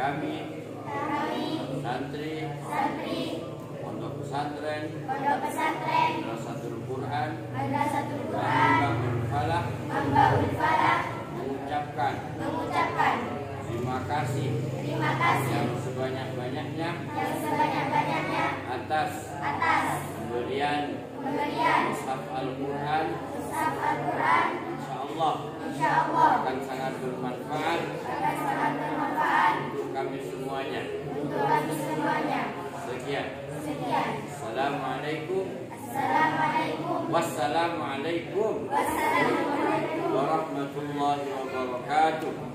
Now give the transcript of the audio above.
kami santri Pondok Pesantren Madrasatul Quran Mambaul Falah mengucapkan terima kasih yang sebanyak-banyaknya atas pemberian mushaf Al-Quran. Insyaallah akan sangat bermanfaat untuk kami semuanya. Sekian. Wassalamualaikum warahmatullahi wabarakatuh.